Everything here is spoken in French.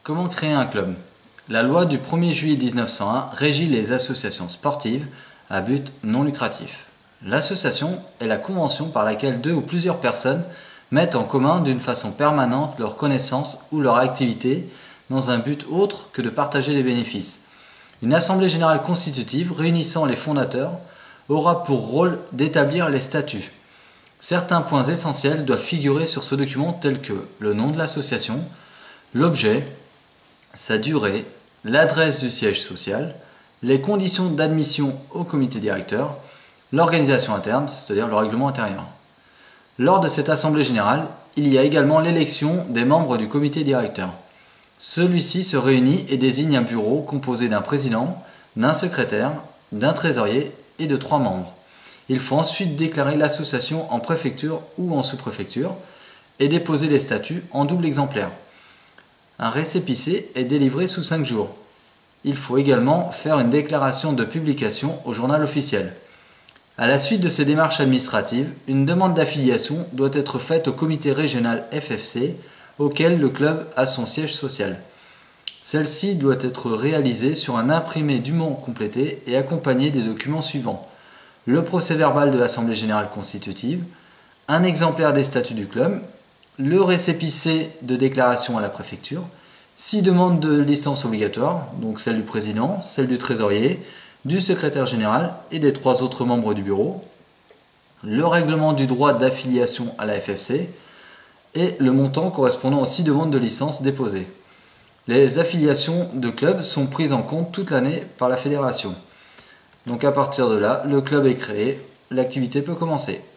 Comment créer un club? La loi du 1er juillet 1901 régit les associations sportives à but non lucratif. L'association est la convention par laquelle deux ou plusieurs personnes mettent en commun d'une façon permanente leurs connaissances ou leur activité dans un but autre que de partager les bénéfices. Une assemblée générale constitutive réunissant les fondateurs aura pour rôle d'établir les statuts. Certains points essentiels doivent figurer sur ce document tels que le nom de l'association, l'objet, sa durée, l'adresse du siège social, les conditions d'admission au comité directeur, l'organisation interne, c'est-à-dire le règlement intérieur. Lors de cette assemblée générale, il y a également l'élection des membres du comité directeur. Celui-ci se réunit et désigne un bureau composé d'un président, d'un secrétaire, d'un trésorier et de 3 membres. Il faut ensuite déclarer l'association en préfecture ou en sous-préfecture et déposer les statuts en double exemplaire. Un récépissé est délivré sous 5 jours. Il faut également faire une déclaration de publication au journal officiel. À la suite de ces démarches administratives, une demande d'affiliation doit être faite au comité régional FFC auquel le club a son siège social. Celle-ci doit être réalisée sur un imprimé dûment complété et accompagnée des documents suivants: le procès-verbal de l'Assemblée générale constitutive, un exemplaire des statuts du club, le récépissé de déclaration à la préfecture, 6 demandes de licence obligatoires, donc celle du président, celle du trésorier, du secrétaire général et des 3 autres membres du bureau, le règlement du droit d'affiliation à la FFC et le montant correspondant aux 6 demandes de licence déposées. Les affiliations de clubs sont prises en compte toute l'année par la fédération. Donc à partir de là, le club est créé, l'activité peut commencer.